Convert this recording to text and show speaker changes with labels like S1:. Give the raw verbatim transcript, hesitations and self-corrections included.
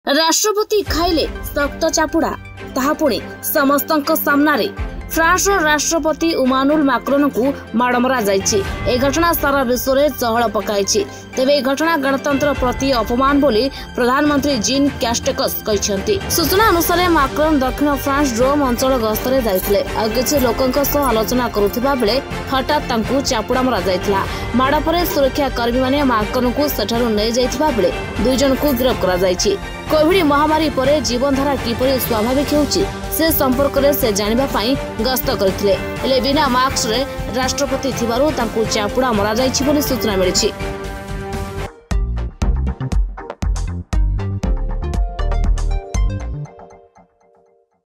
S1: राष्ट्रपति खाइले सख्त चापुड़ा ताहा पुणी समस्तक सामनारे। फ्रांस राष्ट्रपति इमानुएल मैक्रोन को माड़ मरा जाइछि। ए घटना सारा विश्व में चहल पकाइछि। तेबे घटना गणतंत्र प्रति अपमान बोली प्रधानमंत्री जीन कैस्टेक्स कहछन्ति। सूचना अनुसार मैक्रोन दक्षिण फ्रांस रोम अंचल गस्तरे जाइथिले आ किछि लोकंक सह आलोचना करुथिबा बेले हठात तांकु चापुड़ा मरा जाइथिला। माड़ परे सुरक्षा कर्मी माने मैक्रोन को सेठारु नै जाइथिबा बेले दुई जन को गिरफ्त करा जाइछि। कोविड महामारी परे जीवनधारा किपरि स्वाभाविक होउछि से संपर्क में से जानिबा पई गस्त करथिले। हेले बिना मास्क रे राष्ट्रपति थिबारु तांकु चापुड़ा मरा जाइछि बोली सूचना मिलिछि।